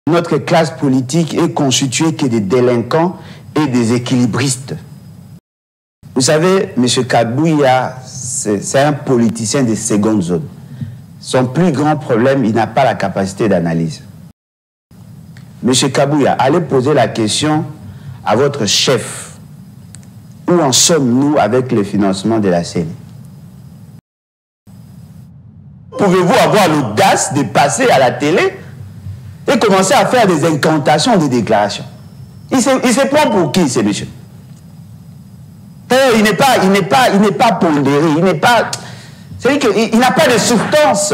Notre classe politique est constituée que des délinquants et des équilibristes. Vous savez, M. Kabouya, c'est un politicien de seconde zone. Son plus grand problème, il n'a pas la capacité d'analyse. M. Kabouya, allez poser la question à votre chef. Où en sommes-nous avec le financement de la CENI? Pouvez-vous avoir l'audace de passer à la télé et commencer à faire des incantations, des déclarations? Il se prend pour qui, ce monsieur? Il n'est pas pondéré, il n'est pas... C'est-à-dire qu'il n'a pas de substance.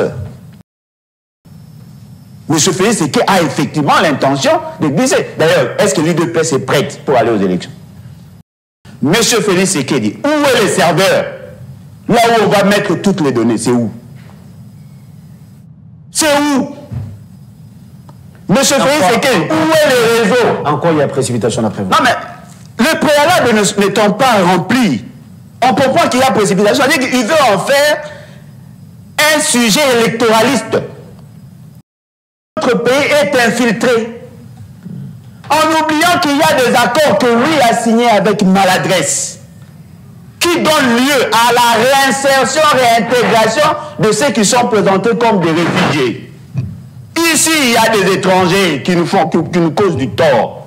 M. Félix Séké a effectivement l'intention de glisser. D'ailleurs, est-ce que l'UDPS est prête pour aller aux élections? M. Félix Séké dit, où est le serveur? Là où on va mettre toutes les données, c'est où? C'est où? M. Félix Séké, où est le réseau? Encore il y a précipitation d'après vous. Non mais, le préalable n'étant pas rempli, on comprend qu'il y a précipitation. C'est-à-dire qu'il veut en faire un sujet électoraliste. Notre pays est infiltré. En oubliant qu'il y a des accords que lui a signés avec maladresse, qui donnent lieu à la réinsertion, réintégration de ceux qui sont présentés comme des réfugiés. Ici, il y a des étrangers qui nous causent du tort.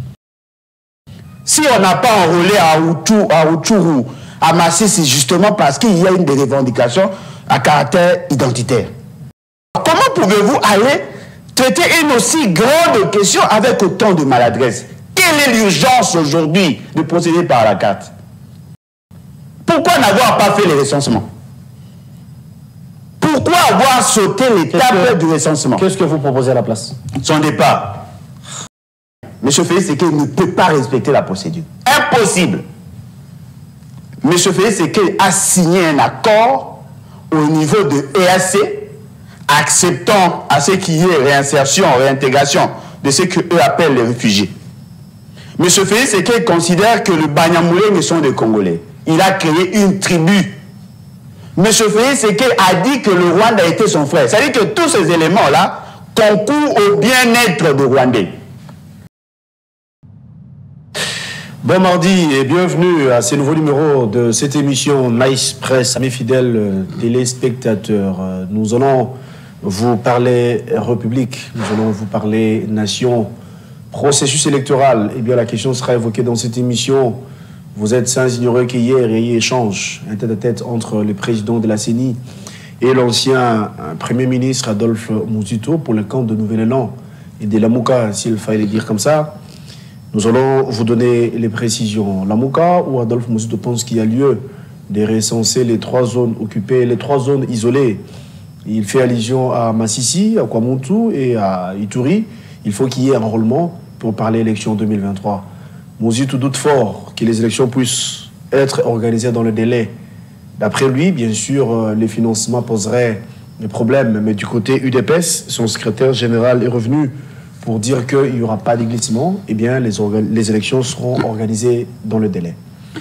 Si on n'a pas enrôlé à Rutshuru, à Masisi, c'est justement parce qu'il y a une des revendications à caractère identitaire. Comment pouvez-vous aller traiter une aussi grande question avec autant de maladresse? Quelle est l'urgence aujourd'hui de procéder par la carte? Pourquoi n'avoir pas fait les recensements? Pourquoi avoir sauté l'étape du recensement? Qu'est-ce que vous proposez à la place? Son départ. M. Félix Séké ne peut pas respecter la procédure. Impossible. M. Félix Séké a signé un accord au niveau de EAC acceptant à ce qu'il y ait réinsertion, réintégration de ce qu'eux appellent les réfugiés. M. Félix Séké considère que le Banyamulenge sont des Congolais. Il a créé une tribu. M. Félix Séké a dit que le Rwanda était son frère. C'est-à-dire que tous ces éléments-là concourent au bien-être des Rwandais. Bon mardi et bienvenue à ce nouveau numéro de cette émission Nice Press. Mes fidèles téléspectateurs, nous allons vous parler République, nous allons vous parler Nation, processus électoral. Et bien la question sera évoquée dans cette émission. Vous êtes sans ignorer qu'hier, il y a eu échange, un tête-à-tête entre le président de la CENI et l'ancien Premier ministre Adolphe Muzito pour le camp de Nouvel-Élan et de Lamuka, s'il fallait le dire comme ça. Nous allons vous donner les précisions. Lamuka, où Adolphe Muzito pense qu'il y a lieu de recenser les 3 zones occupées, les 3 zones isolées. Il fait allusion à Masisi, à Kwamuntu et à Ituri. Il faut qu'il y ait un enrôlement pour parler élection 2023. Muzito doute fort que les élections puissent être organisées dans le délai. D'après lui, bien sûr, les financements poseraient des problèmes. Mais du côté UDPS, son secrétaire général est revenu pour dire qu'il n'y aura pas de glissement. Eh bien, les élections seront organisées dans le délai.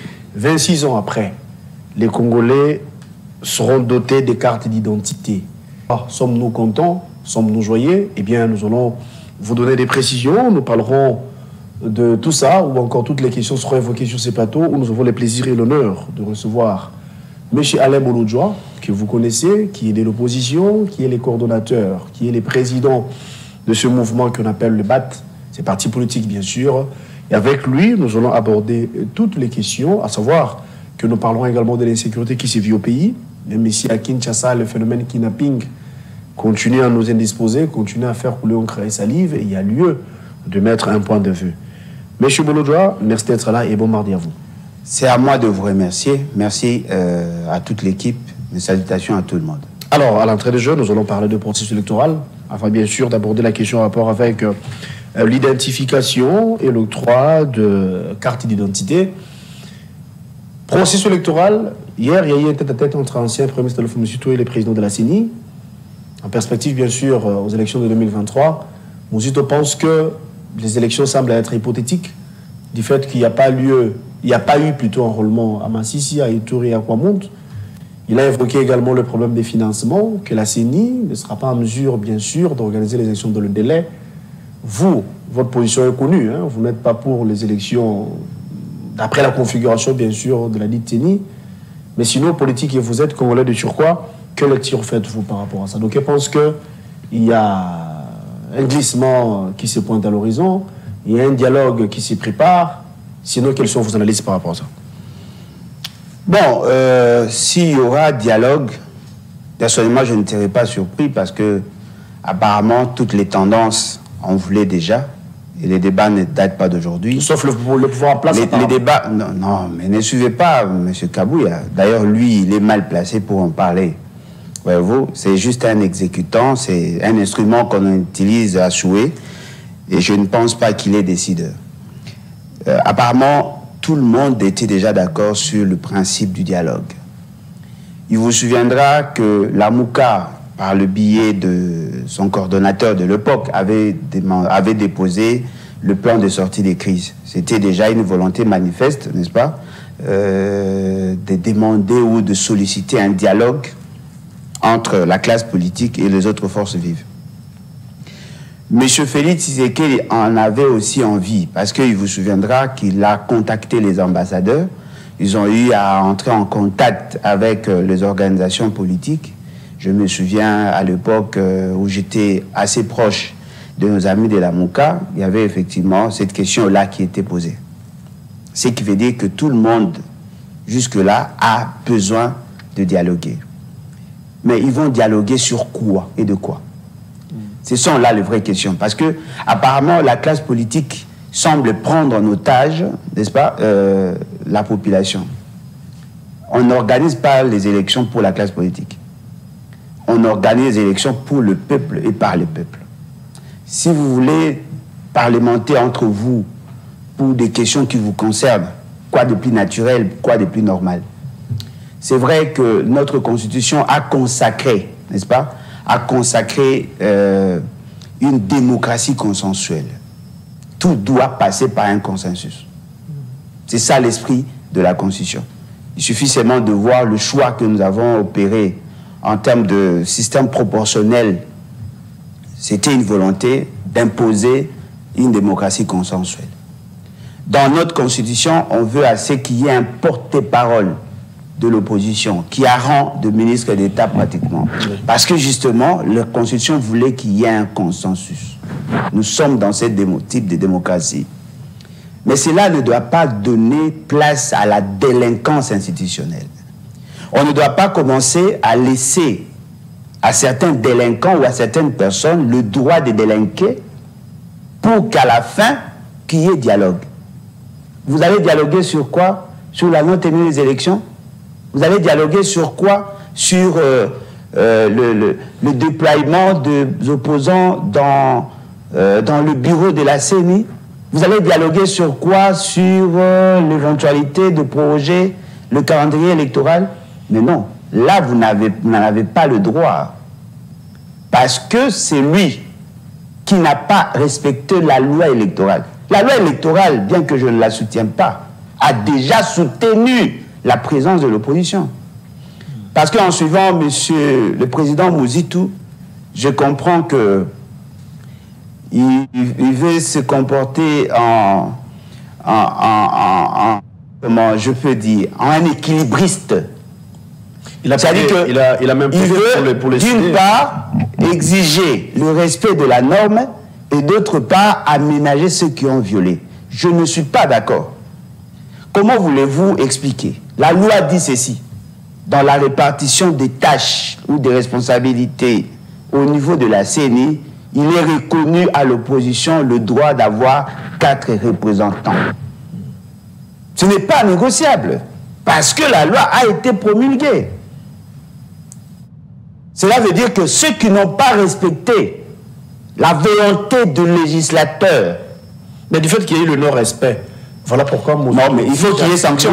26 ans après, les Congolais seront dotés des cartes d'identité. Sommes-nous contents? Sommes-nous joyeux? Eh bien, nous allons vous donner des précisions. Nous parlerons de tout ça, ou encore toutes les questions seront évoquées sur ces plateaux, où nous avons le plaisir et l'honneur de recevoir M. Alain Bolodjoa, que vous connaissez, qui est de l'opposition, qui est le coordonnateur, qui est le président de ce mouvement qu'on appelle le BAT, c'est parti politique bien sûr. Et avec lui, nous allons aborder toutes les questions, à savoir que nous parlerons également de l'insécurité qui sévit au pays, même ici à Kinshasa, le phénomène kidnapping continue à nous indisposer, continue à faire couler encre et salive, et il y a lieu de mettre un point de vue. Monsieur Bolodjoa, merci d'être là et bon mardi à vous. C'est à moi de vous remercier. Merci à toute l'équipe. Mes salutations à tout le monde. Alors, à l'entrée des jeux, nous allons parler de processus électoral, afin bien sûr d'aborder la question en rapport avec l'identification et l'octroi de cartes d'identité. Processus électoral, hier, il y a eu un tête-à-tête entre l'ancien Premier ministre Adolphe Muzito et le président de la CENI. En perspective, bien sûr, aux élections de 2023, Muzito pense que les élections semblent être hypothétiques, du fait qu'il n'y a pas eu plutôt enrôlement à Masisi, à Ituri et à Kwamuntu. Il a évoqué également le problème des financements, que la CENI ne sera pas en mesure, bien sûr, d'organiser les élections dans le délai vous, votre position est connue, hein, vous n'êtes pas pour les élections, d'après la configuration, bien sûr, de la dite CENI, mais sinon, politique, et vous êtes Congolais de surcroît, que lecture faites-vous par rapport à ça? Donc, je pense qu'il y a un glissement qui se pointe à l'horizon, il y a un dialogue qui s'y prépare, sinon, quelles sont vos analyses par rapport à ça? Bon, s'il y aura dialogue, personnellement, je ne serais pas surpris parce que, apparemment, toutes les tendances, on voulait déjà. Et les débats ne datent pas d'aujourd'hui. Sauf le pouvoir en place. Les débats, non, mais ne suivez pas M. Kabouya. D'ailleurs, lui, il est mal placé pour en parler. Voyez-vous, c'est juste un exécutant, c'est un instrument qu'on utilise à souhait. Et je ne pense pas qu'il est décideur. Apparemment, tout le monde était déjà d'accord sur le principe du dialogue. Il vous souviendra que la Mouka, par le biais de son coordonnateur de l'époque, avait déposé le plan de sortie des crises. C'était déjà une volonté manifeste, n'est-ce pas, de demander ou de solliciter un dialogue entre la classe politique et les autres forces vives. M. Félix Tshisekedi en avait aussi envie, parce qu'il vous souviendra qu'il a contacté les ambassadeurs. Ils ont eu à entrer en contact avec les organisations politiques. Je me souviens à l'époque où j'étais assez proche de nos amis de la Mouka, il y avait effectivement cette question-là qui était posée. Ce qui veut dire que tout le monde, jusque-là, a besoin de dialoguer. Mais ils vont dialoguer sur quoi et de quoi? Ce sont là les vraies questions. Parce que, apparemment, la classe politique semble prendre en otage, n'est-ce pas, la population. On n'organise pas les élections pour la classe politique. On organise les élections pour le peuple et par le peuple. Si vous voulez parlementer entre vous pour des questions qui vous concernent, quoi de plus naturel, quoi de plus normal? C'est vrai que notre Constitution a consacré, n'est-ce pas, a consacré une démocratie consensuelle. Tout doit passer par un consensus. C'est ça l'esprit de la Constitution. Il suffit seulement de voir le choix que nous avons opéré en termes de système proportionnel. C'était une volonté d'imposer une démocratie consensuelle. Dans notre Constitution, on veut à ce qu'il y ait un porte-parole de l'opposition, qui a rang de ministre d'État pratiquement. Parce que justement, la Constitution voulait qu'il y ait un consensus. Nous sommes dans ce type de démocratie. Mais cela ne doit pas donner place à la délinquance institutionnelle. On ne doit pas commencer à laisser à certains délinquants ou à certaines personnes le droit de délinquer pour qu'à la fin, qu'il y ait dialogue. Vous allez dialoguer sur quoi? Sur la non-tenue des élections? Vous allez dialoguer sur quoi? Sur le déploiement des opposants dans le bureau de la CENI? Vous allez dialoguer sur quoi? Sur l'éventualité de proroger le calendrier électoral? Mais non, là, vous n'en avez pas le droit. Parce que c'est lui qui n'a pas respecté la loi électorale. La loi électorale, bien que je ne la soutienne pas, a déjà soutenu la présence de l'opposition. Parce qu'en suivant monsieur le président Mouzitou, je comprends que il veut se comporter comment je peux dire, en un équilibriste. Il a même veut, d'une part, exiger le respect de la norme et d'autre part, aménager ceux qui ont violé. Je ne suis pas d'accord. Comment voulez-vous expliquer? La loi dit ceci. Dans la répartition des tâches ou des responsabilités au niveau de la CENI, il est reconnu à l'opposition le droit d'avoir 4 représentants. Ce n'est pas négociable, parce que la loi a été promulguée. Cela veut dire que ceux qui n'ont pas respecté la volonté du législateur, mais du fait qu'il y ait eu le non-respect, voilà pourquoi... Non, mais il faut qu'il y ait sanction.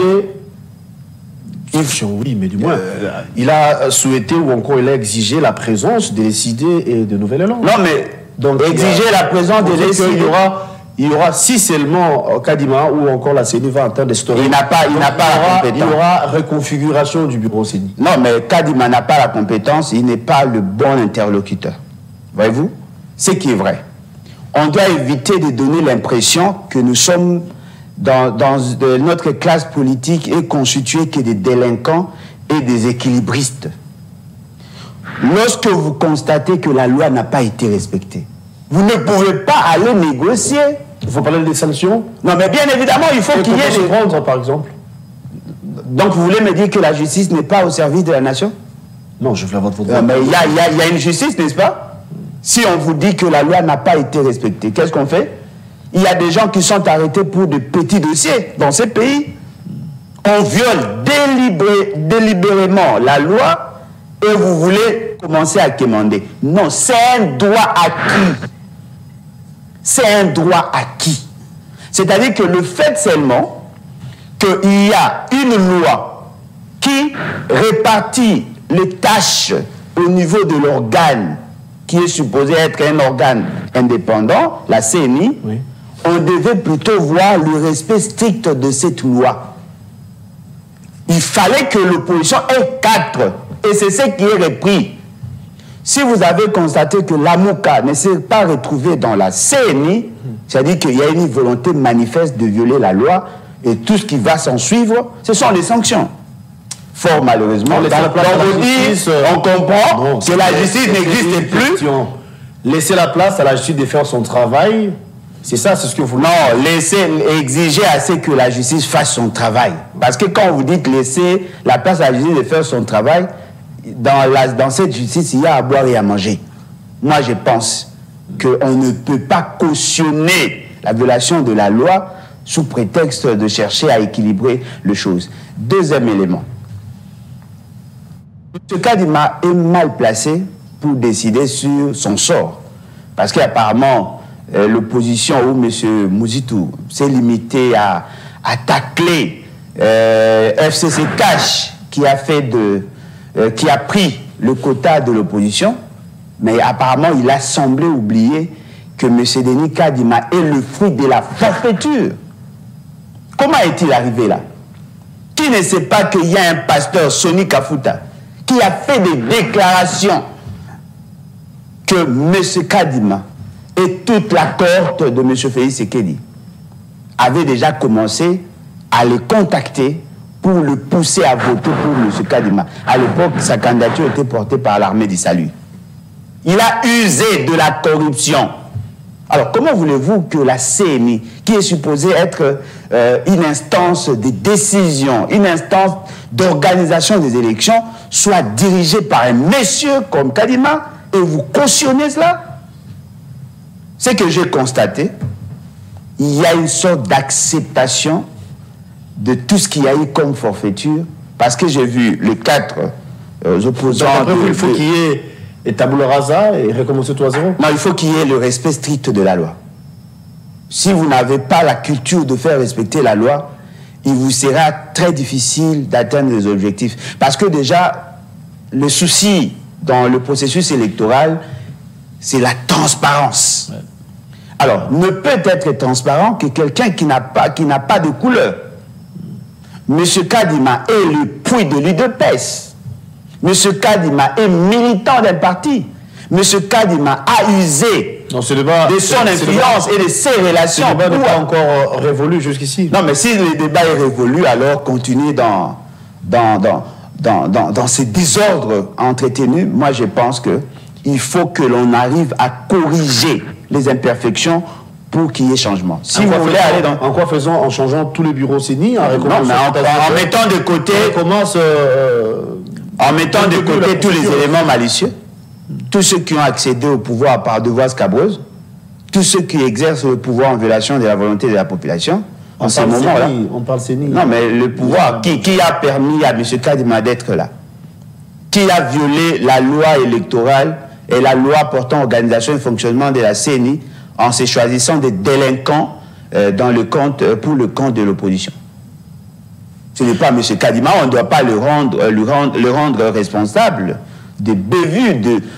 Oui, mais du moins, il a souhaité ou encore il a exigé la présence des décidés et de nouvelles langues. Non, mais donc, exiger la présence des décidés... Il y aura, si seulement Kadima ou encore la CENI va entendre d'historique. Il n'a pas la compétence. Il y aura reconfiguration du bureau CENI. Non, mais Kadima n'a pas la compétence, il n'est pas le bon interlocuteur. Voyez-vous? Ce qui est vrai. on doit éviter de donner l'impression que nous sommes notre classe politique est constituée que des délinquants et des équilibristes. Lorsque vous constatez que la loi n'a pas été respectée, vous ne pouvez pas aller négocier. Il faut parler des sanctions. Non, mais bien évidemment, il faut qu'il y ait des rendre, par exemple. Donc, vous voulez me dire que la justice n'est pas au service de la nation? Non, je veux avoir votre... Mais il y a une justice, n'est-ce pas? Si on vous dit que la loi n'a pas été respectée, qu'est-ce qu'on fait? Il y a des gens qui sont arrêtés pour de petits dossiers dans ces pays. On viole délibérément la loi et vous voulez commencer à quémander. Non, c'est un droit acquis. C'est un droit acquis. C'est-à-dire que le fait seulement qu'il y a une loi qui répartit les tâches au niveau de l'organe qui est supposé être un organe indépendant, la CENI, oui. On devait plutôt voir le respect strict de cette loi. Il fallait que l'opposition ait 4, et c'est ce qui est repris. Si vous avez constaté que l'AMOUCA ne s'est pas retrouvé dans la CENI, c'est-à-dire qu'il y a une volonté manifeste de violer la loi, et tout ce qui va s'en suivre, ce sont les sanctions. Fort malheureusement, on comprend que la justice n'existe plus. Laisser la place à la justice de faire son travail, c'est ça, c'est ce que vous... Non, exiger assez que la justice fasse son travail. Parce que quand vous dites laisser la place à la justice de faire son travail, dans cette justice, il y a à boire et à manger. Moi, je pense qu'on ne peut pas cautionner la violation de la loi sous prétexte de chercher à équilibrer les choses. Deuxième élément. M. Kadima est mal placé pour décider sur son sort. Parce qu'apparemment, l'opposition ou M. Mouzitou s'est limité à tacler FCC Cash qui a pris le quota de l'opposition, mais apparemment il a semblé oublier que M. Denis Kadima est le fruit de la forfaiture. Comment est-il arrivé là? Qui ne sait pas qu'il y a un pasteur, Sonny Kafuta, qui a fait des déclarations que M. Kadima et toute la cohorte de M. Félix Sekedi avaient déjà commencé à le contacter pour le pousser à voter pour M. Kadima. À l'époque, sa candidature était portée par l'armée du salut. Il a usé de la corruption. Alors, comment voulez-vous que la CENI, qui est supposée être une instance de décision, une instance d'organisation des élections, soit dirigée par un monsieur comme Kadima, et vous cautionnez cela? Ce que j'ai constaté, il y a une sorte d'acceptation de tout ce qu'il y a eu comme forfaiture, parce que j'ai vu les 4 opposants... Après vous, il faut qu'il y ait et tabula rasa et recommencer tout à zéro. Non, il faut qu'il y ait le respect strict de la loi. Si vous n'avez pas la culture de faire respecter la loi, il vous sera très difficile d'atteindre les objectifs. Parce que déjà, le souci dans le processus électoral, c'est la transparence. Ouais. Alors, ne peut être transparent que quelqu'un qui n'a pas de couleur. M. Kadima est le puits de l'UDPS. M. Kadima est militant d'un parti. M. Kadima a usé de son influence et de ses relations. Le débat n'est pas encore révolu jusqu'ici. Non, mais si le débat est révolu, alors continuez dans ces désordres entretenus. Moi, je pense qu'il faut que l'on arrive à corriger les imperfections pour qu'il y ait changement. Si vous voulez aller dans... En quoi faisons? En changeant tous les bureaux CENI, en mettant de côté... En mettant de côté tous les éléments malicieux, tous ceux qui ont accédé au pouvoir par devoir scabreuse, tous ceux qui exercent le pouvoir en violation de la volonté de la population, en ce moment-là... On parle CENI. Non, mais le pouvoir, qui a permis à M. Kadima d'être là? Qui a violé la loi électorale et la loi portant organisation et fonctionnement de la CENI en se choisissant des délinquants pour le compte de l'opposition? Ce n'est pas M. Kadima, on ne doit pas le rendre responsable des bévues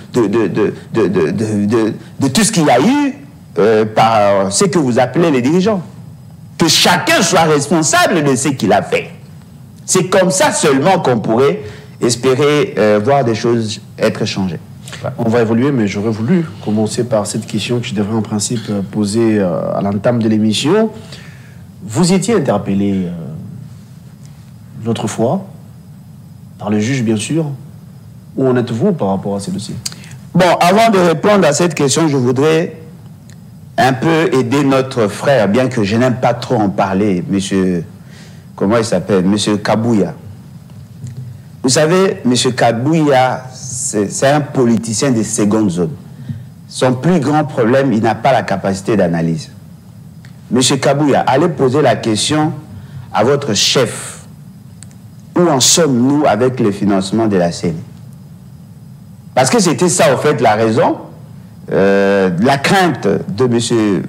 de tout ce qu'il y a eu par ce que vous appelez les dirigeants. Que chacun soit responsable de ce qu'il a fait. C'est comme ça seulement qu'on pourrait espérer voir des choses être changées. On va évoluer, mais j'aurais voulu commencer par cette question que je devrais en principe poser à l'entame de l'émission. Vous étiez interpellé l'autre fois, par le juge bien sûr. Où en êtes-vous par rapport à ces dossiers? Bon, avant de répondre à cette question, je voudrais un peu aider notre frère, bien que je n'aime pas trop en parler, monsieur, comment il s'appelle, monsieur Kabouya. Vous savez, monsieur Kabouya, c'est un politicien de seconde zone. Son plus grand problème, il n'a pas la capacité d'analyse. Monsieur Kabouya, allez poser la question à votre chef. Où en sommes-nous avec le financement de la CENI? Parce que c'était ça, au fait, la raison, la crainte de monsieur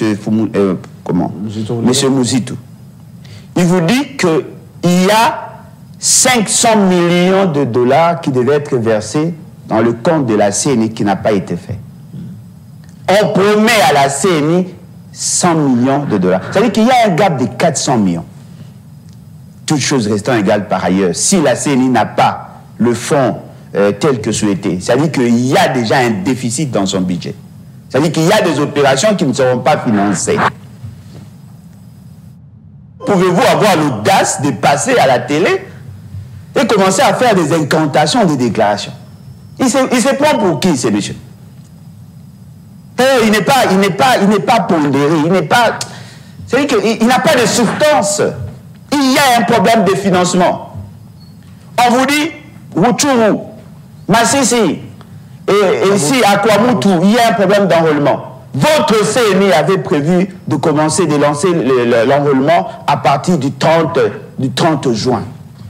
Mouzitou. Il vous dit qu'il y a 500 millions de dollars qui devaient être versés dans le compte de la CENI qui n'a pas été fait. On promet à la CENI 100 millions de dollars. C'est-à-dire qu'il y a un gap de 400 millions. Toutes choses restant égales par ailleurs. Si la CENI n'a pas le fonds tel que souhaité, c'est-à-dire qu'il y a déjà un déficit dans son budget. C'est-à-dire qu'il y a des opérations qui ne seront pas financées. Pouvez-vous avoir l'audace de passer à la télé et commencer à faire des incantations, des déclarations? Il se prend pour qui, ce monsieur? Il n'est pas pondéré, il n'est pas... C'est-à-dire qu'il n'a pas de substance. Il y a un problème de financement. On vous dit, Rutshuru, Massissi, et ici, à Kwamutu, il y a un problème d'enrôlement. Votre CNI avait prévu de commencer, de lancer l'enrôlement à partir du 30 juin.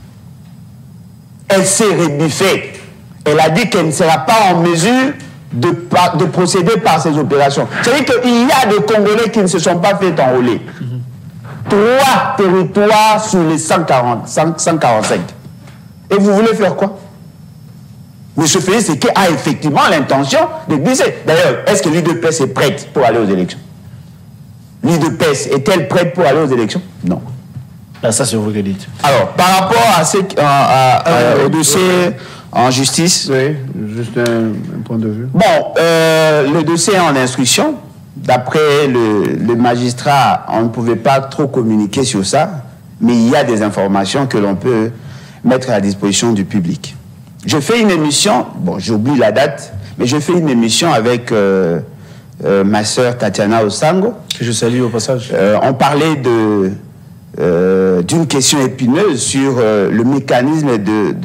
Elle s'est rebuffée. Elle a dit qu'elle ne sera pas en mesure de procéder par ces opérations. C'est-à-dire qu'il y a des Congolais qui ne se sont pas fait enrôler. 3 territoires sur les 145. Et vous voulez faire quoi? M. Félix Tshisekedi a effectivement l'intention de glisser. D'ailleurs, est-ce que l'UDPS est prête pour aller aux élections? L'UDPS est-elle prête pour aller aux élections? Non. Là, ça, c'est vous qui dites. Alors, par rapport au dossier en justice... Oui, juste un point de vue. Bon, le dossier est en instruction. D'après le magistrat, on ne pouvait pas trop communiquer sur ça, mais il y a des informations que l'on peut mettre à la disposition du public. Je fais une émission, bon, j'oublie la date, mais je fais une émission avec ma sœur Tatiana Osango. Que je salue au passage. On parlait d'une question épineuse sur le mécanisme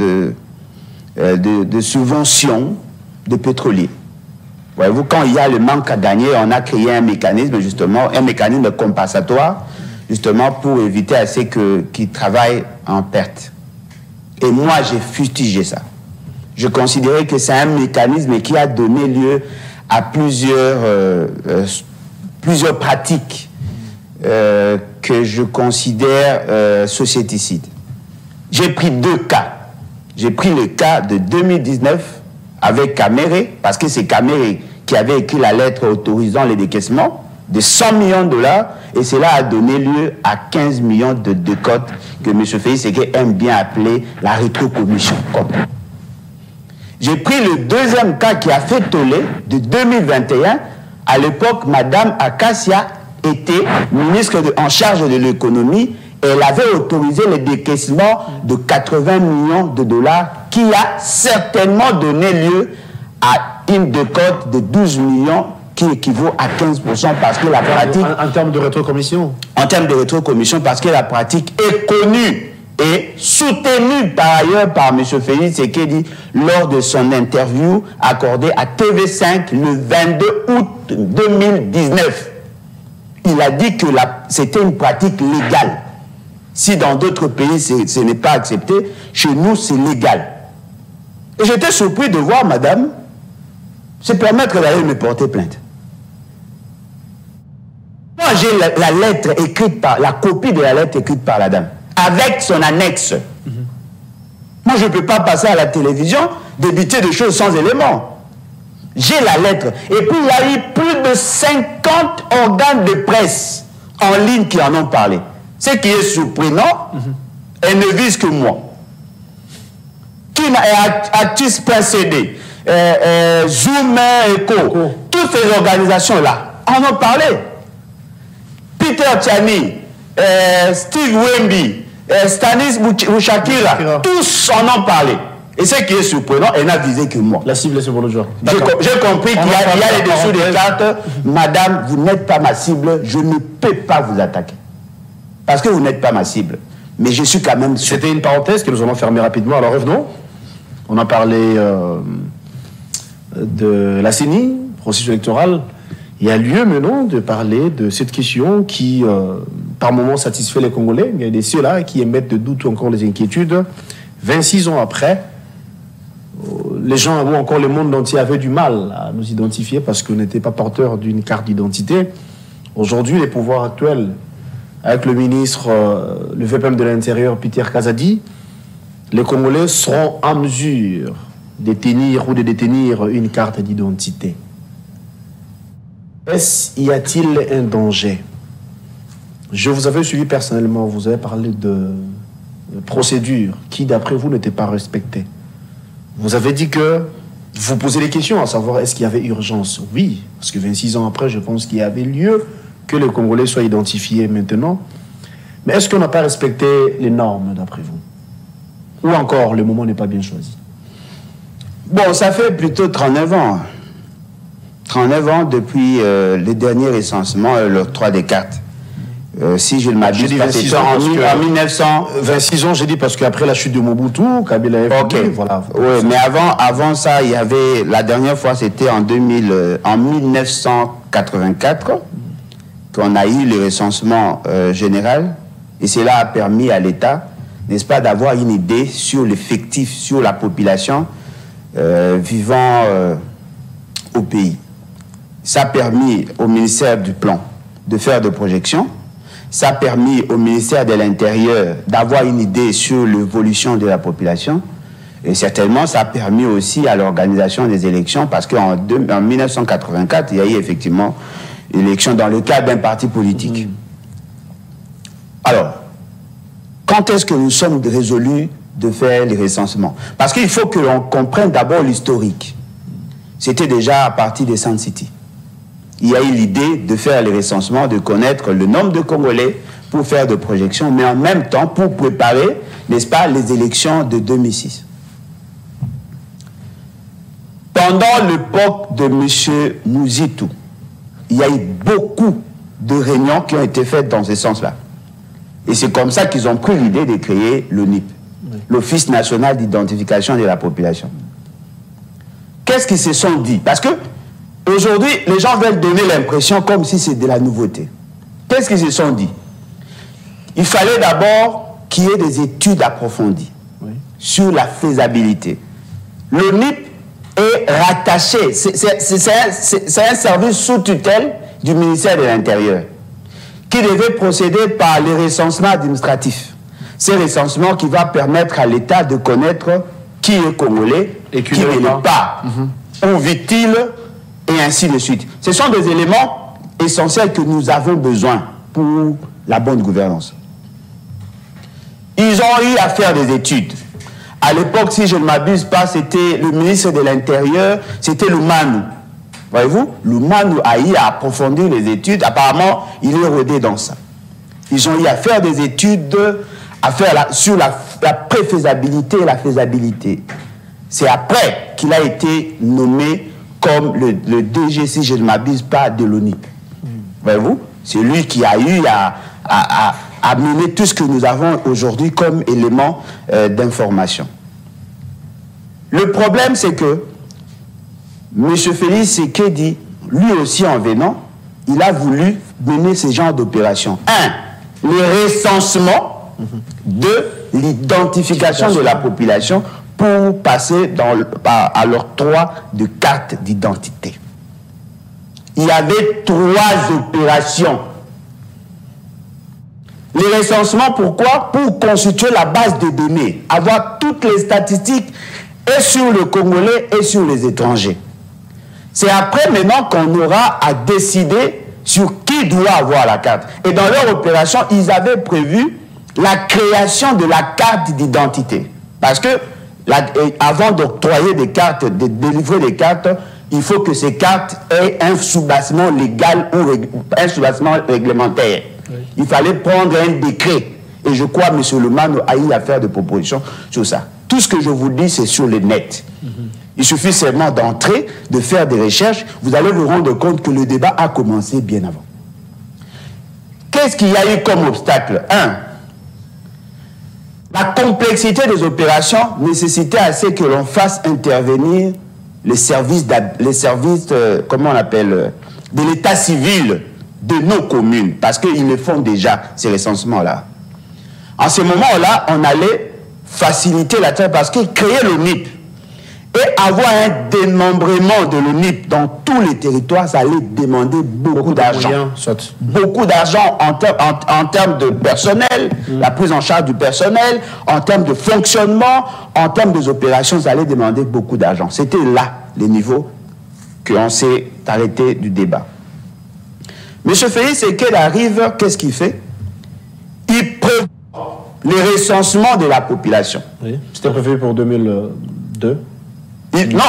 de subvention de pétroliers. Voyez-vous, quand il y a le manque à gagner, on a créé un mécanisme, justement, un mécanisme compensatoire, justement, pour éviter à ceux qui travaillent en perte. Et moi, j'ai fustigé ça. Je considérais que c'est un mécanisme qui a donné lieu à plusieurs pratiques que je considère sociéticides. J'ai pris 2 cas. J'ai pris le cas de 2019 avec Kaméré, parce que c'est Kaméré qui avait écrit la lettre autorisant les décaissements de 100 millions de dollars, et cela a donné lieu à 15 millions de décotes que M. Félix Tshisekedi aime bien appeler la rétrocommission. J'ai pris le 2e cas qui a fait tollé de 2021. À l'époque, Mme Akassia était ministre en charge de l'économie, et elle avait autorisé le décaissement de 80 millions de dollars qui a certainement donné lieu à une décote de 12 millions qui équivaut à 15% parce que la pratique... En termes de rétrocommission? En termes de rétrocommission, parce que la pratique est connue et soutenue par ailleurs par M. Félix Tshisekedi lors de son interview accordée à TV5 le 22 août 2019. Il a dit que c'était une pratique légale. Si dans d'autres pays, ce n'est pas accepté, chez nous, c'est légal. Et j'étais surpris de voir, madame, se permettre d'aller me porter plainte. Moi, j'ai la lettre écrite la copie de la lettre écrite par la dame, avec son annexe. Moi, je ne peux pas passer à la télévision, débiter des choses sans éléments. J'ai la lettre. Et puis, il y a eu plus de 50 organes de presse en ligne qui en ont parlé. Ce qui est surprenant, elle ne vise que moi. Qui a-t-il précédé? Zoom Eco, toutes ces organisations-là en ont parlé. Peter Tchani, Steve Wemby, Stanis Bouchakira, tous en ont parlé. Et ce qui est surprenant, elle n'a visé que moi. La cible, c'est pour le joueur. J'ai compris qu'il y a les dessous des cartes. Madame, vous n'êtes pas ma cible, je ne peux pas vous attaquer. Parce que vous n'êtes pas ma cible. Mais je suis quand même... C'était une parenthèse que nous allons fermer rapidement. Alors revenons. On a parlé de la CENI, processus électoral. Il y a lieu maintenant de parler de cette question qui, par moments, satisfait les Congolais. Il y a des ceux-là qui émettent de doute ou encore des inquiétudes. 26 ans après, les gens ou encore le monde entier avaient du mal à nous identifier parce qu'on n'était pas porteur d'une carte d'identité. Aujourd'hui, les pouvoirs actuels, avec le ministre, le VPM de l'Intérieur, Peter Kazadi, les Congolais seront en mesure de tenir ou de détenir une carte d'identité. Y a-t-il un danger? Je vous avais suivi personnellement, vous avez parlé de procédures qui, d'après vous, n'étaient pas respectées. Vous avez dit que vous posez des questions à savoir est-ce qu'il y avait urgence? Oui, parce que 26 ans après, je pense qu'il y avait lieu que les Congolais soient identifiés maintenant. Mais est-ce qu'on n'a pas respecté les normes, d'après vous? Ou encore, le moment n'est pas bien choisi? Bon, ça fait plutôt 39 ans. 39 ans depuis le dernier recensement, l'octroi des cartes. Si je ne m'abuse pas, c'est en 1900... 26 ans, j'ai dit, parce qu'après la chute de Mobutu, Kabila a fait... Voilà. Oui, mais avant ça, il y avait... La dernière fois, c'était en 1984 qu'on a eu le recensement général. Et cela a permis à l'État, n'est-ce pas, d'avoir une idée sur l'effectif, sur la population vivant au pays. Ça a permis au ministère du Plan de faire des projections. Ça a permis au ministère de l'Intérieur d'avoir une idée sur l'évolution de la population. Et certainement, ça a permis aussi à l'organisation des élections parce qu'en 1984, il y a eu effectivement une élection dans le cadre d'un parti politique. Alors, quand est-ce que nous sommes résolus de faire les recensements? Parce qu'il faut que l'on comprenne d'abord l'historique. C'était déjà à partir des Sun City. Il y a eu l'idée de faire les recensements, de connaître le nombre de Congolais pour faire des projections, mais en même temps pour préparer, n'est-ce pas, les élections de 2006. Pendant l'époque de M. Mouzitou, il y a eu beaucoup de réunions qui ont été faites dans ce sens-là. Et c'est comme ça qu'ils ont pris l'idée de créer l'ONIP, l'Office national d'identification de la population. Qu'est-ce qu'ils se sont dit? Parce que aujourd'hui, les gens veulent donner l'impression comme si c'est de la nouveauté. Qu'est-ce qu'ils se sont dit? Il fallait d'abord qu'il y ait des études approfondies sur la faisabilité. L'ONIP est rattaché, c'est un service sous tutelle du ministère de l'Intérieur qui devait procéder par les recensements administratifs. Ces recensements qui va permettre à l'État de connaître qui est congolais et qui ne l'est pas. Où vit-il? Et ainsi de suite. Ce sont des éléments essentiels que nous avons besoin pour la bonne gouvernance. Ils ont eu à faire des études. À l'époque, si je ne m'abuse pas, c'était le ministre de l'Intérieur, c'était Lumanu. Voyez-vous, Lumanu a eu à approfondir les études. Apparemment, il est rodé dans ça. Ils ont eu à faire des études sur la préfaisabilité et la faisabilité. C'est après qu'il a été nommé comme le DG, si je ne m'abuse pas, de l'ONIP. Voyez-vous, c'est lui qui a eu à mener tout ce que nous avons aujourd'hui comme élément d'information. Le problème, c'est que M. Félix Sekedi, lui aussi en venant, il a voulu mener ce genre d'opération. Un, le recensement de l'identification de la population pour passer à l'octroi de cartes d'identité. Il y avait 3 opérations. Les recensements, pourquoi? Pour constituer la base de données, avoir toutes les statistiques et sur le Congolais et sur les étrangers. C'est après maintenant qu'on aura à décider sur qui doit avoir la carte. Et dans leur opération, ils avaient prévu la création de la carte d'identité. Parce que avant d'octroyer des cartes, de délivrer des cartes, il faut que ces cartes aient un soubassement légal ou un soubassement réglementaire. Oui. Il fallait prendre un décret. Et je crois, M. Lemano a eu à faire des propositions sur ça. Tout ce que je vous dis, c'est sur le net. Il suffit seulement d'entrer, de faire des recherches. Vous allez vous rendre compte que le débat a commencé bien avant. Qu'est-ce qu'il y a eu comme obstacle? La complexité des opérations nécessitait assez que l'on fasse intervenir les services comment on appelle, de l'état civil de nos communes, parce qu'ils le font déjà, ces recensements-là. En ce moment-là, on allait faciliter la tâche parce que créer le NIP et avoir un démembrement de l'ONIP dans tous les territoires, ça allait demander beaucoup d'argent. Beaucoup d'argent en termes de personnel, la prise en charge du personnel, en termes de fonctionnement, en termes des opérations, ça allait demander beaucoup d'argent. C'était là les niveaux qu'on s'est arrêté du débat. M. Félix Tshisekedi arrive, qu'est-ce qu'il fait? Il prévoit les recensements de la population. Oui. C'était prévu pour 2002. Mais il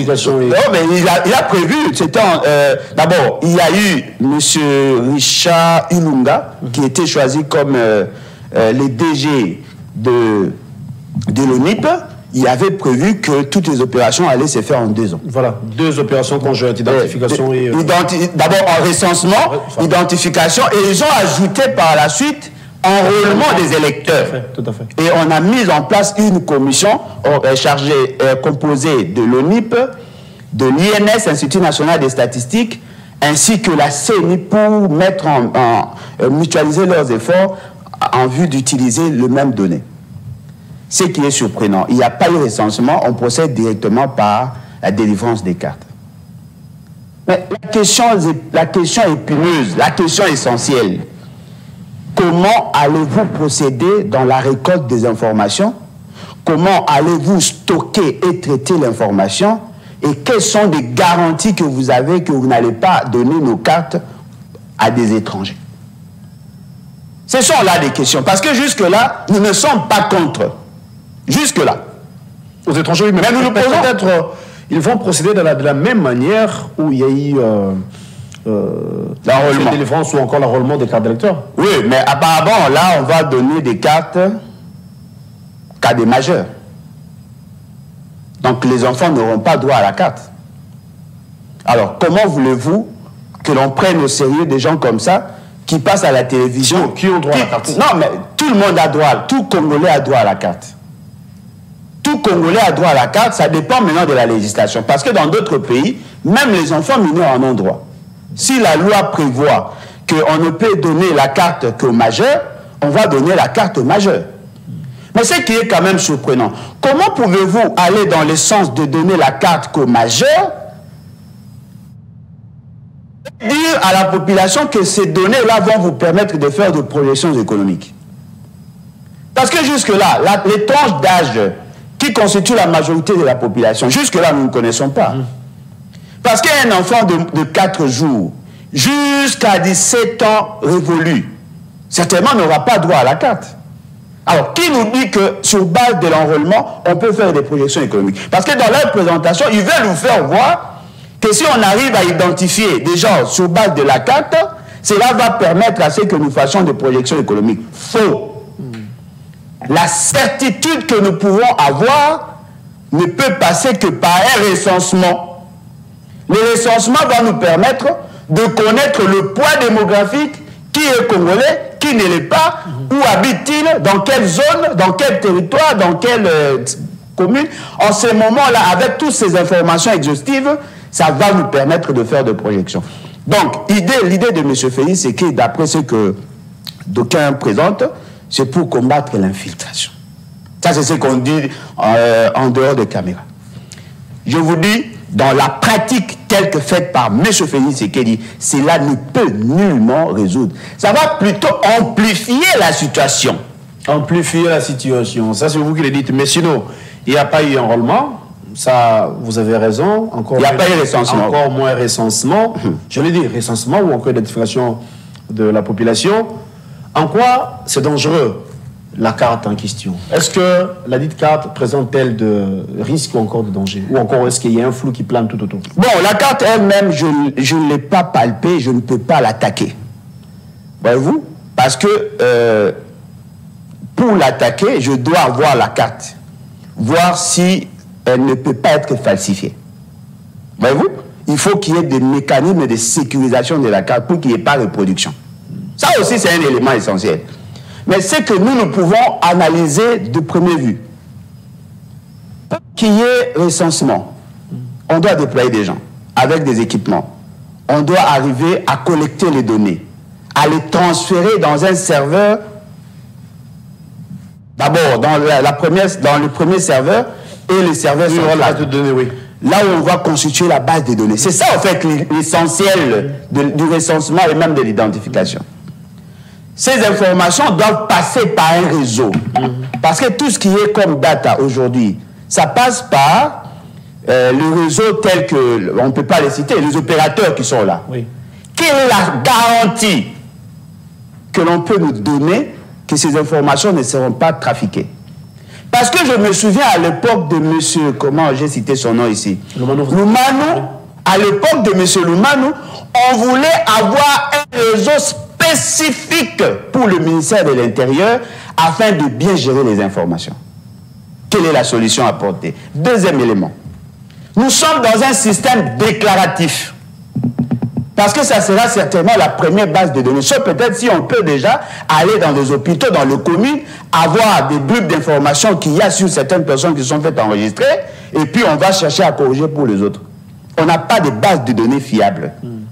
a prévu, d'abord, il y a eu M. Richard Ilunga, qui était choisi comme les DG de l'ONIP. Il avait prévu que toutes les opérations allaient se faire en 2 ans. Voilà, 2 opérations conjointes, identification et... D'abord en recensement, identification, et ils ont ajouté par la suite enrôlement des électeurs. Tout à fait. Et on a mis en place une commission chargée, composée de l'ONIP, de l'INS, Institut National des Statistiques, ainsi que la CENI pour mettre mutualiser leurs efforts en vue d'utiliser les mêmes données. Ce qui est surprenant, il n'y a pas eu de recensement, on procède directement par la délivrance des cartes. Mais la question épineuse, la question essentielle, comment allez-vous procéder dans la récolte des informations? Comment allez-vous stocker et traiter l'information? Et quelles sont les garanties que vous avez que vous n'allez pas donner nos cartes à des étrangers? Ce sont là des questions. Parce que jusque-là, nous ne sommes pas contre. Jusque-là. Aux étrangers, oui, mais nous nous posons peut-être... Ils vont procéder de la même manière où il y a eu... l'enrôlement. La délivrance ou encore l'enrôlement des cartes d'électeurs. Oui, mais apparemment, là, on va donner des cartes qu'à des majeurs. Donc, les enfants n'auront pas droit à la carte. Alors, comment voulez-vous que l'on prenne au sérieux des gens comme ça qui passent à la télévision? Qui ont droit à la carte? Non, mais tout le monde a droit, tout Congolais a droit à la carte. Tout Congolais a droit à la carte, ça dépend maintenant de la législation. Parce que dans d'autres pays, même les enfants mineurs en ont droit. Si la loi prévoit qu'on ne peut donner la carte qu'aux majeurs, on va donner la carte aux majeurs. Mais ce qui est quand même surprenant, comment pouvez-vous aller dans le sens de donner la carte qu'aux majeurs et dire à la population que ces données-là vont vous permettre de faire des projections économiques? Parce que jusque-là, les tranches d'âge qui constituent la majorité de la population, jusque-là, nous ne connaissons pas. Parce qu'un enfant de 4 jours jusqu'à 17 ans révolu, certainement n'aura pas droit à la carte. Alors, qui nous dit que sur base de l'enrôlement, on peut faire des projections économiques? Parce que dans leur présentation, ils veulent nous faire voir que si on arrive à identifier des gens sur base de la carte, cela va permettre à ce que nous fassions des projections économiques. Faux. La certitude que nous pouvons avoir ne peut passer que par un recensement. Le recensement va nous permettre de connaître le poids démographique, qui est congolais, qui ne l'est pas, où habite-t-il, dans quelle zone, dans quel territoire, dans quelle commune. En ce moment-là, avec toutes ces informations exhaustives, ça va nous permettre de faire des projections. Donc, l'idée de M. Félix, c'est que d'après ce que d'aucuns présentent, c'est pour combattre l'infiltration. Ça, c'est ce qu'on dit en dehors des caméras. Je vous dis, dans la pratique telle que faite par M. Félix Tshisekedi, cela ne peut nullement résoudre. Ça va plutôt amplifier la situation. Amplifier la situation, ça c'est vous qui le dites. Mais sinon, il n'y a pas eu enrôlement. Ça, vous avez raison. Encore, il n'y a pas eu recensement. Encore moins recensement. Je l'ai dit, recensement ou encore identification de la population. En quoi c'est dangereux? la carte en question. Est-ce que la dite carte présente-t-elle de risques ou encore de dangers? Ou encore est-ce qu'il y a un flou qui plane tout autour? Bon, la carte elle-même, je ne l'ai pas palpée, je ne peux pas l'attaquer. Voyez-vous? Parce que pour l'attaquer, je dois voir la carte. Voir si elle ne peut pas être falsifiée. Voyez-vous? Il faut qu'il y ait des mécanismes de sécurisation de la carte pour qu'il n'y ait pas de reproduction. Ça aussi, c'est un élément essentiel. Mais c'est que nous pouvons analyser de première vue. Pour qu'il y ait recensement, on doit déployer des gens avec des équipements. On doit arriver à collecter les données, à les transférer dans un serveur. D'abord, dans le premier serveur et le serveur central. La base de données, oui. Là où on va constituer la base des données. C'est ça, en fait, l'essentiel du recensement et même de l'identification. Ces informations doivent passer par un réseau. Parce que tout ce qui est comme data aujourd'hui, ça passe par le réseau tel que, on ne peut pas les citer, les opérateurs qui sont là. Oui. Quelle est la garantie que l'on peut nous donner que ces informations ne seront pas trafiquées? Parce que je me souviens à l'époque de monsieur, comment j'ai cité son nom ici, Lumanou, à l'époque de monsieur Lumanou, on voulait avoir un réseau spécifique pour le ministère de l'Intérieur afin de bien gérer les informations. Quelle est la solution apportée? Deuxième élément. Nous sommes dans un système déclaratif. Parce que ça sera certainement la première base de données. Sauf peut-être si on peut déjà aller dans des hôpitaux, dans les communes, avoir des bribes d'informations qu'il y a sur certaines personnes qui sont faites enregistrer, et puis on va chercher à corriger pour les autres. On n'a pas de base de données fiable.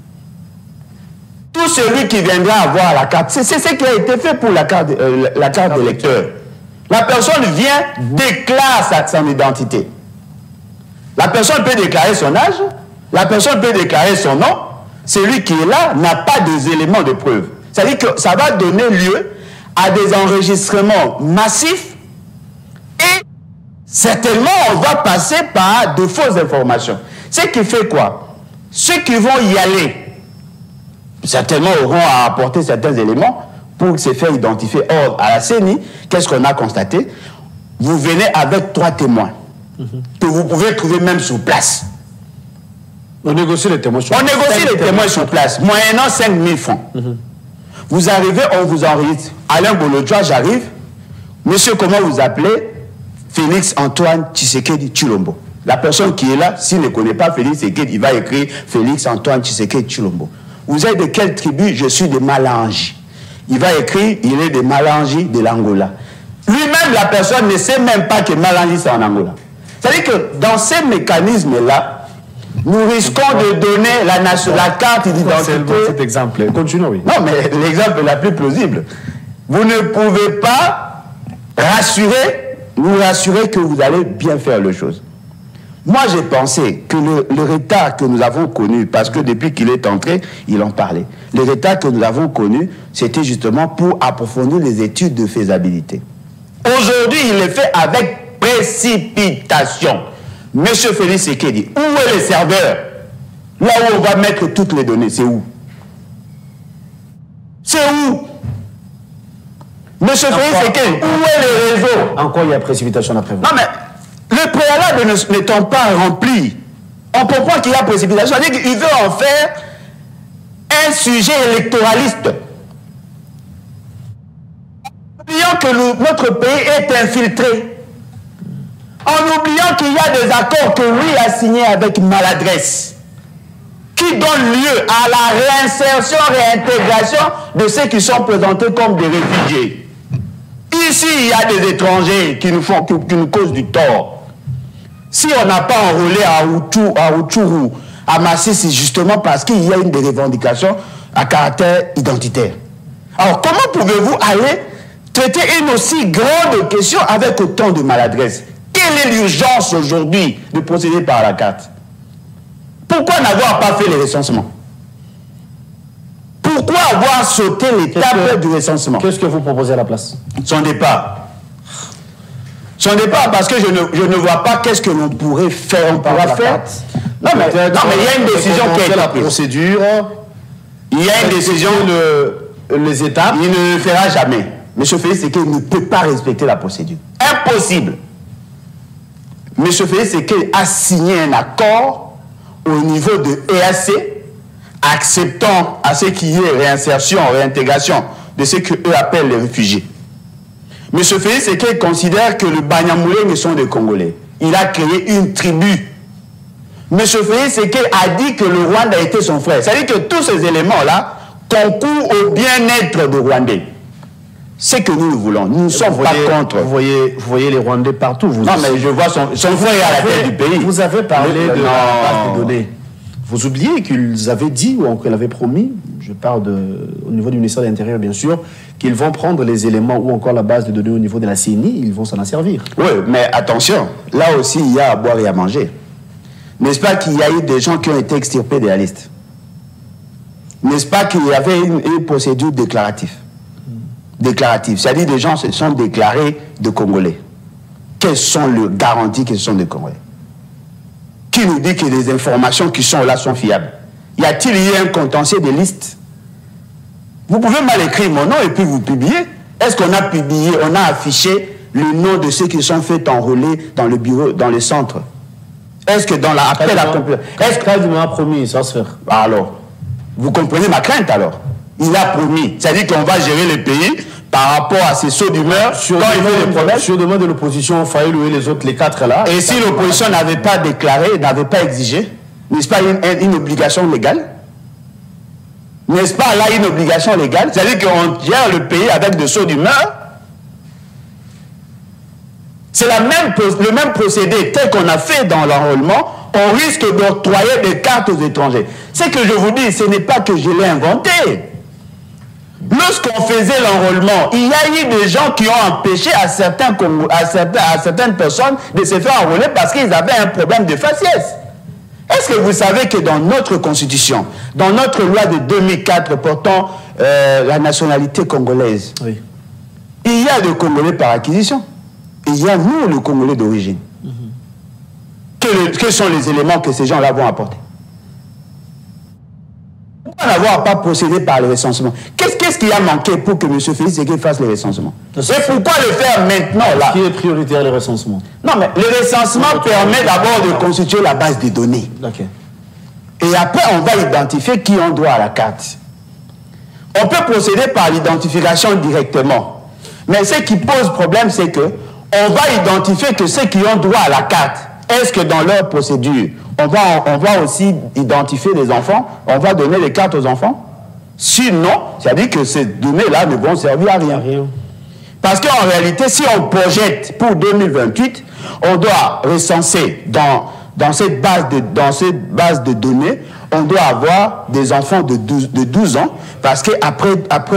Tout celui qui viendra avoir la carte, c'est ce qui a été fait pour la carte d'électeur. La personne vient, déclare son identité. La personne peut déclarer son âge, la personne peut déclarer son nom. Celui qui est là n'a pas des éléments de preuve. C'est-à-dire que ça va donner lieu à des enregistrements massifs et certainement on va passer par de fausses informations. Ce qui fait quoi? Ceux qui vont y aller, certainement auront à apporter certains éléments pour se faire identifier. Or, à la CENI, qu'est-ce qu'on a constaté? Vous venez avec 3 témoins que vous pouvez trouver même sur place. On négocie les témoins sur place. On négocie les témoins sur place, moyennant 5 000 francs. Vous arrivez, on vous enregistre. Alain Bolodjoa, j'arrive. Monsieur, comment vous appelez? Félix Antoine Tshisekedi Tshilombo. La personne qui est là, s'il ne connaît pas Félix Tshisekedi, il va écrire Félix Antoine Tshisekedi Tshilombo. Vous êtes de quelle tribu? Je suis de Malangi. Il va écrire, il est de Malangi de l'Angola. Lui-même, la personne ne sait même pas que Malangi c'est en Angola. C'est-à-dire que dans ces mécanismes-là, nous risquons de donner la carte d'identité. Cet exemple. Continuons, oui. Non, mais l'exemple la plus plausible. Vous ne pouvez pas nous rassurer que vous allez bien faire les choses. Moi, j'ai pensé que le retard que nous avons connu, parce que depuis qu'il est entré, il en parlait. Le retard que nous avons connu, c'était justement pour approfondir les études de faisabilité. Aujourd'hui, il est fait avec précipitation. Monsieur Félix Tshisekedi, où est le serveur? Là où on va mettre toutes les données, c'est où? C'est où? Monsieur Félix Tshisekedi, où est le réseau? Encore il y a précipitation après vous. Non mais, le préalable n'étant pas rempli, on comprend qu'il y a précipitation. C'est-à-dire qu'il veut en faire un sujet électoraliste. Oubliant que notre pays est infiltré. En oubliant qu'il y a des accords que lui a signés avec maladresse, qui donnent lieu à la réinsertion, réintégration de ceux qui sont présentés comme des réfugiés. Ici, il y a des étrangers qui nous causent du tort. Si on n'a pas enrôlé à Rutshuru, à Masisi, c'est justement parce qu'il y a une des revendications à caractère identitaire. Alors, comment pouvez-vous aller traiter une aussi grande question avec autant de maladresse? Quelle est l'urgence aujourd'hui de procéder par la carte? Pourquoi n'avoir pas fait les recensements? Pourquoi avoir sauté l'étape du recensement? Qu'est-ce que vous proposez à la place? Son départ. Son départ, parce que je ne vois pas qu'est-ce que l'on pourrait faire. On pourra faire. Non, mais il y a une décision qui est la procédure. Il y a une décision. Les étapes. Il ne le fera jamais. M. Félix Tshisekedi ne peut pas respecter la procédure. Impossible. M. Félix Tshisekedi a signé un accord au niveau de EAC, acceptant à ce qu'il y ait réinsertion, réintégration de ce qu'eux appellent les réfugiés. M. Félix Tshisekedi considère que le Banyamulenge sont des Congolais. Il a créé une tribu. M. Félix Tshisekedi a dit que le Rwanda était son frère. C'est-à-dire que tous ces éléments-là concourent au bien-être des Rwandais. C'est que nous le voulons. Nous ne sommes pas contre. Vous voyez les Rwandais partout. Vous non, mais je vois son frère à la tête du pays. Vous avez parlé de la base des données. Vous oubliez qu'ils avaient dit, ou qu'ils avaient promis, je parle au niveau du ministère de l'Intérieur, bien sûr, qu'ils vont prendre les éléments ou encore la base de données au niveau de la CENI, ils vont s'en en servir. Oui, mais attention, là aussi, il y a à boire et à manger. N'est-ce pas qu'il y a eu des gens qui ont été extirpés de la liste? N'est-ce pas qu'il y avait une procédure déclarative? C'est-à-dire des gens se sont déclarés de Congolais. Quelles sont les garanties qu'ils sont des Congolais? Qui nous dit que les informations qui sont là sont fiables? Y a-t-il eu un contentieux de listes? Vous pouvez mal écrire mon nom et puis vous publiez. Est-ce qu'on a publié, on a affiché le nom de ceux qui sont fait enrôler dans le bureau, dans le centre? Est-ce que dans la... Après la... Est-ce qu'il m'a promis, ça se fait? Alors, vous comprenez ma crainte alors? Il a promis. C'est-à-dire qu'on va gérer le pays par rapport à ces sauts d'humeur sur demande de l'opposition, Fayoulou et les autres, les quatre là. Et si l'opposition n'avait pas déclaré, n'avait pas exigé, n'est-ce pas une obligation légale? N'est-ce pas là une obligation légale? C'est-à-dire qu'on gère le pays avec des sauts d'humeur. C'est le même procédé tel qu'on a fait dans l'enrôlement. On risque d'octroyer des cartes aux étrangers. Ce que je vous dis, ce n'est pas que je l'ai inventé. Lorsqu'on faisait l'enrôlement, il y a eu des gens qui ont empêché à certaines personnes de se faire enrôler parce qu'ils avaient un problème de faciès. Est-ce que vous savez que dans notre constitution, dans notre loi de 2004 portant la nationalité congolaise, oui, il y a des Congolais par acquisition. Il y a nous, le Congolais d'origine. Quels sont les éléments que ces gens-là vont apporter? Pourquoi n'avoir pas procédé par le recensement? Qu'est-ce qui a manqué pour que M. Félix Tshisekedi fasse le recensement? Et pourquoi le faire maintenant là? Qui est prioritaire, le recensement? Non, mais le recensement permet d'abord de constituer la base des données. Okay. Et après, on va identifier qui ont droit à la carte. On peut procéder par l'identification directement. Mais ce qui pose problème, c'est que on va identifier que ceux qui ont droit à la carte, est-ce que dans leur procédure, on va aussi identifier les enfants? On va donner les cartes aux enfants? Sinon, c'est-à-dire que ces données-là ne vont servir à rien. Parce qu'en réalité, si on projette pour 2028, on doit recenser dans cette base de données, on doit avoir des enfants de 12 ans, parce qu'après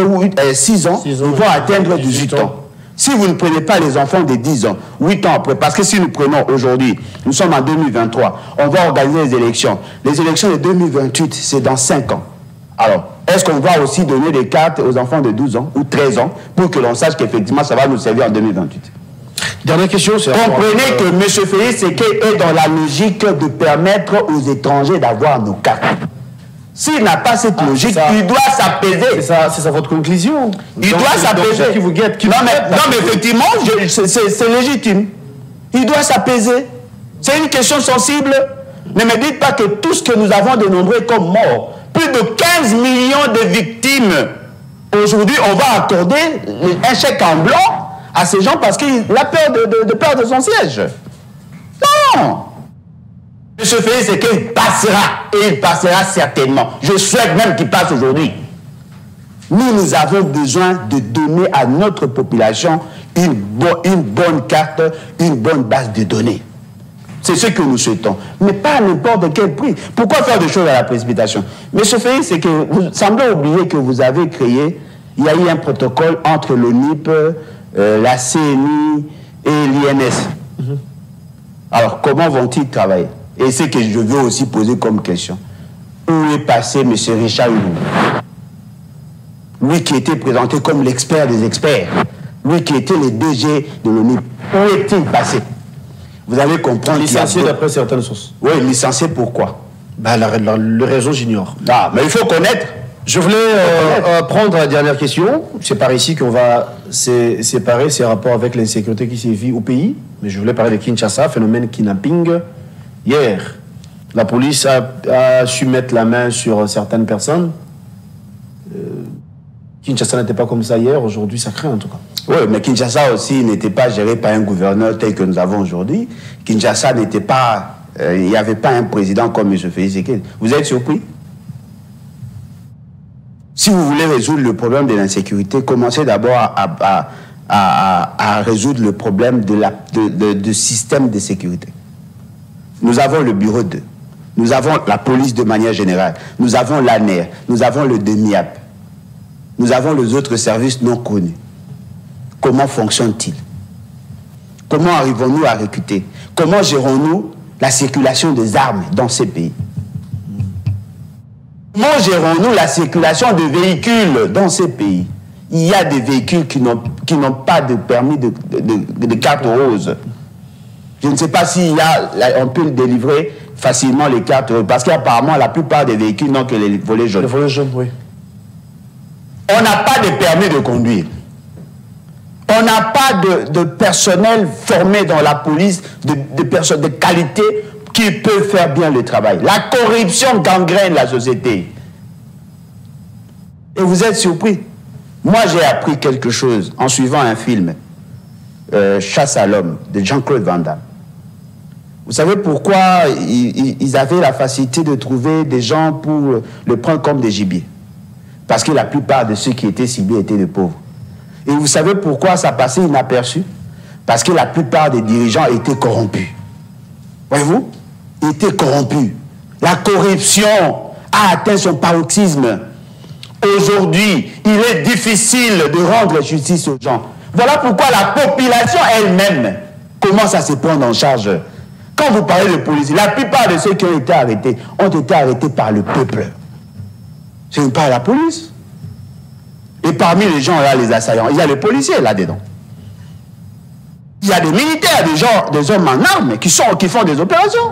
6 ans, ils vont atteindre 18 ans. Si vous ne prenez pas les enfants de 10 ans, 8 ans après, parce que si nous prenons aujourd'hui, nous sommes en 2023, on va organiser les élections. Les élections de 2028, c'est dans 5 ans. Alors, est-ce qu'on va aussi donner des cartes aux enfants de 12 ans ou 13 ans pour que l'on sache qu'effectivement ça va nous servir en 2028? Dernière question, c'est... Comprenez que M. Félix Tshisekedi est dans la logique de permettre aux étrangers d'avoir nos cartes. S'il n'a pas cette logique, il doit s'apaiser. C'est ça votre conclusion? Il doit s'apaiser. Non, mais effectivement, c'est légitime. Il doit s'apaiser. C'est une question sensible. Ne me dites pas que tout ce que nous avons dénombré comme mort, plus de 15 millions de victimes, aujourd'hui, on va accorder un chèque en blanc à ces gens parce qu'il a peur de perdre son siège. Non! M. Félix Tshisekedi passera, et il passera certainement. Je souhaite même qu'il passe aujourd'hui. Nous avons besoin de donner à notre population une bonne carte, une bonne base de données. C'est ce que nous souhaitons. Mais pas à n'importe quel prix. Pourquoi faire des choses à la précipitation? M. Félix, c'est que vous semblez oublier que vous avez créé, il y a eu un protocole entre l'ONIP, la CNI et l'INS. Alors, comment vont-ils travailler? Et c'est que je veux aussi poser comme question. Où est passé M. Richard Hulou? Lui qui était présenté comme l'expert des experts. Lui qui était le DG de l'ONU. Où est-il passé? Vous allez comprendre. Licencié d'après certaines sources. Oui, licencié pourquoi? Ben, le réseau, j'ignore. Ah, mais il faut connaître. Je voulais prendre la dernière question. C'est par ici qu'on va c'est pareil, c'est en rapport avec l'insécurité qui sévit au pays. Mais je voulais parler de Kinshasa, phénomène kidnapping. Hier, la police a su mettre la main sur certaines personnes. Kinshasa n'était pas comme ça hier, aujourd'hui ça craint en tout cas. Oui, mais Kinshasa aussi n'était pas géré par un gouverneur tel que nous avons aujourd'hui. Kinshasa n'était pas... il n'y avait pas un président comme M. Félix Tshisekedi. Vous êtes surpris? Si vous voulez résoudre le problème de l'insécurité, commencez d'abord à résoudre le problème du système de sécurité. Nous avons le bureau 2, nous avons la police de manière générale, nous avons l'ANER, nous avons le DEMIAP, nous avons les autres services non connus. Comment fonctionne-t-il? Comment arrivons-nous à recruter? Comment gérons-nous la circulation des armes dans ces pays? Comment gérons-nous la circulation de véhicules dans ces pays? Il y a des véhicules qui n'ont pas de permis de carte rose. Je ne sais pas on peut délivrer facilement les cartes roses, parce qu'apparemment la plupart des véhicules n'ont que les volets jaunes. Les volets jaunes, oui. On n'a pas de permis de conduire. On n'a pas de personnel formé dans la police, de personnes de qualité qui peuvent faire bien le travail. La corruption gangrène la société. Et vous êtes surpris. Moi, j'ai appris quelque chose en suivant un film, Chasse à l'homme, de Jean-Claude Van Damme. Vous savez pourquoi ils avaient la facilité de trouver des gens pour le prendre comme des gibiers? Parce que la plupart de ceux qui étaient ciblés étaient des pauvres. Et vous savez pourquoi ça passait inaperçu? Parce que la plupart des dirigeants étaient corrompus. Voyez-vous? Ils étaient corrompus. La corruption a atteint son paroxysme. Aujourd'hui, il est difficile de rendre justice aux gens. Voilà pourquoi la population elle-même commence à se prendre en charge. Quand vous parlez de police, la plupart de ceux qui ont été arrêtés par le peuple. Ce n'est pas la police. Et parmi les gens là, les assaillants, il y a les policiers là-dedans. Il y a des militaires, des hommes en armes qui font des opérations.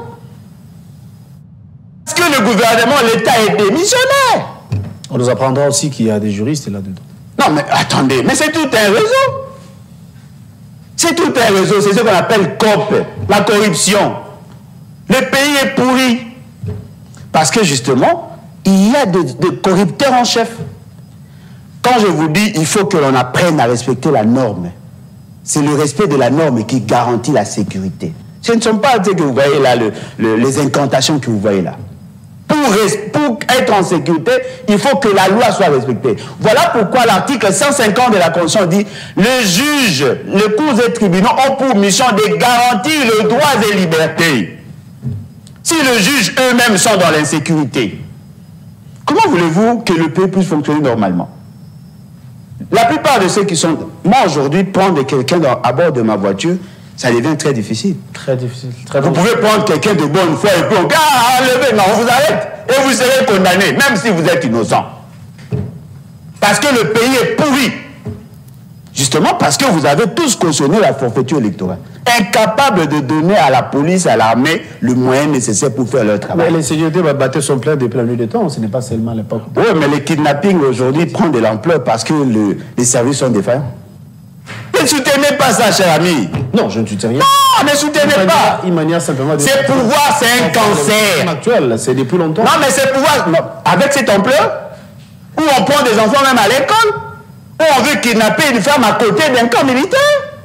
Parce que le gouvernement, l'État est démissionnaire. On nous apprendra aussi qu'il y a des juristes là-dedans. Non, mais attendez, mais c'est tout un réseau. C'est tout un réseau, c'est ce qu'on appelle COP, la corruption. Le pays est pourri. Parce que justement, il y a des corrupteurs en chef. Quand je vous dis, il faut que l'on apprenne à respecter la norme. C'est le respect de la norme qui garantit la sécurité. Ce ne sont pas ce que vous voyez là, les incantations que vous voyez là. Pour être en sécurité, il faut que la loi soit respectée. Voilà pourquoi l'article 150 de la Constitution dit « Les juges, les cours et tribunaux ont pour mission de garantir les droits et libertés. » Si les juges eux-mêmes sont dans l'insécurité, comment voulez-vous que le pays puisse fonctionner normalement? La plupart de ceux qui sont... Moi, aujourd'hui, prendre quelqu'un à bord de ma voiture, ça devient très difficile. Très difficile. Vous pouvez prendre quelqu'un de bonne foi et puis on dit « Ah, enlevez, non, on vous arrête et vous serez condamné, même si vous êtes innocent. » Parce que le pays est pourri. Justement parce que vous avez tous cautionné la forfaiture électorale. Incapable de donner à la police, à l'armée, le moyen nécessaire pour faire leur travail. Mais l'insécurité va battre son plein depuis la nuit des temps, ce n'est pas seulement l'époque. Oui, mais le kidnapping aujourd'hui prend de l'ampleur parce que les services sont défaillants. Ne soutenez pas ça, cher ami. Non, je ne soutiens rien. Non, ne soutenez pas. C'est pouvoir, c'est un cancer. Actuel, c'est depuis longtemps. Non, mais c'est pouvoir. Non. Avec cette ampleur, où on prend des enfants même à l'école, où on veut kidnapper une femme à côté d'un camp militaire.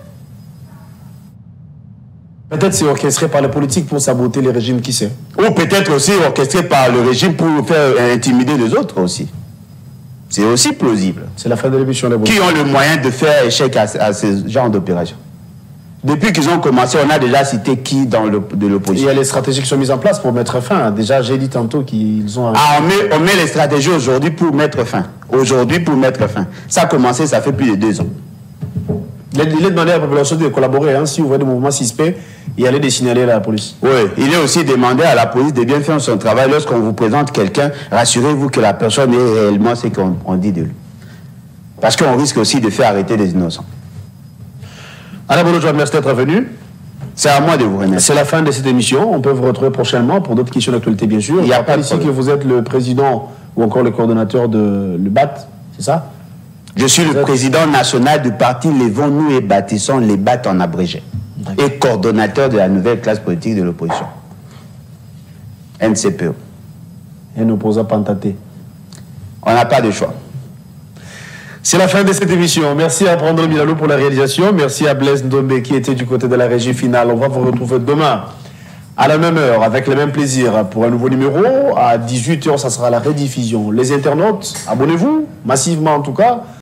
Peut-être c'est orchestré par les politiques pour saboter les régimes, qui sait. Ou peut-être aussi orchestré par le régime pour faire intimider les autres aussi. C'est aussi plausible. C'est la fin de l'émission. Qui ont le moyen de faire échec à ce genre d'opération. Depuis qu'ils ont commencé, on a déjà cité qui de l'opposition. Il y a les stratégies qui sont mises en place pour mettre fin. Déjà, j'ai dit tantôt qu'ils ont... Ah, on met les stratégies aujourd'hui pour mettre fin. Aujourd'hui pour mettre fin. Ça a commencé, ça fait plus de 2 ans. Il est demandé à la population de collaborer. Hein. Si vous voyez des mouvements suspects, il y a de signaler à la police. Oui, il est aussi demandé à la police de bien faire son travail. Lorsqu'on vous présente quelqu'un, rassurez-vous que la personne est réellement ce qu'on dit de lui. Parce qu'on risque aussi de faire arrêter des innocents. Alain Boulodjoua, merci d'être venu. C'est à moi de vous remercier. C'est la fin de cette émission. On peut vous retrouver prochainement pour d'autres questions d'actualité, bien sûr. Il n'y a pas ici que vous êtes le président ou encore le coordonnateur de le BAT, c'est ça? Je suis le président national du parti Levons-nous et bâtissons les BAT en abrégé. Et coordonnateur de la nouvelle classe politique de l'opposition. NCPO. Un opposant pantaté. On n'a pas de choix. C'est la fin de cette émission. Merci à Brandon Milalo pour la réalisation. Merci à Blaise Ndombe qui était du côté de la régie finale. On va vous retrouver demain à la même heure, avec le même plaisir, pour un nouveau numéro. À 18h, ça sera la rediffusion. Les internautes, abonnez-vous, massivement en tout cas.